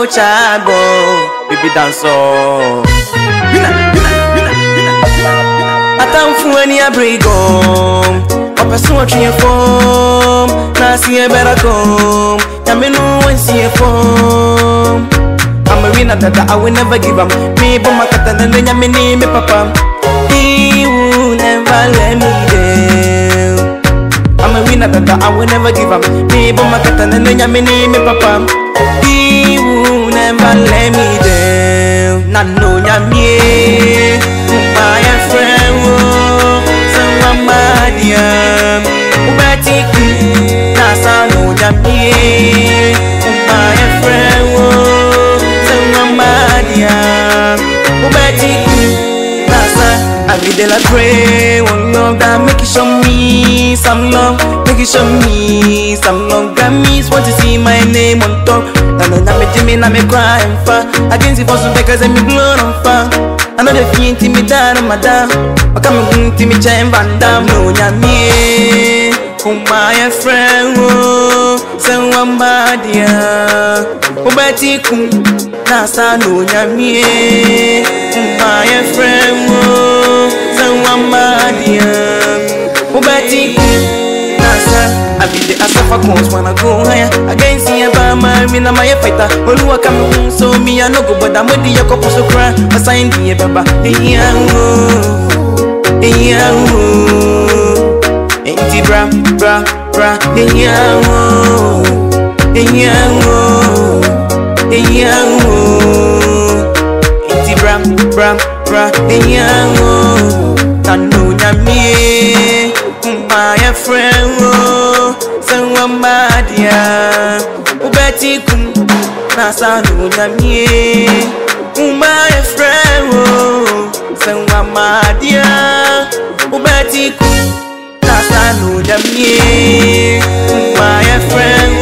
chabo, baby dancer. Atamfuani abrigom, opeso atwe form, na see better come. Yamenu when see form. I'm a winner that I will never give up. Me but my kata and then yamini me papa. He will never let me down. I'm a winner that I will never give up. Me but my kata and then yamini me papa. He will never let me down. Nano yami, my friend, someone madiam. Ubatiku, nasa no yami, my friend, someone madiam. Ubatiku, nasa. I be there like pray, one love that make you show me some love, make you show me some love. Grammys want to see my name on top. I know that me Jimmy, now me crying for. Against the force because I'm blood on fire. I know they feel to me down on my down. I come to me chain van down. No, yami, my friend, someone bad, yeah. Ubatiku, nasa no yami, my friend, someone bad, yeah. Ubatiku, nasa. I be the asafa cons when I go higher. Against the Obama, me na my fighter. When you come, so me I no go, but I'm with the couple so cry. I signed the baba. Ain't bra, bra, bra. Ain't bra, bra, bra. Nanu nyami, my friend. Someone madia, ubatiku, nasa no nyami, my friend. Someone madia, ubatiku, nasa no nyami, my friend.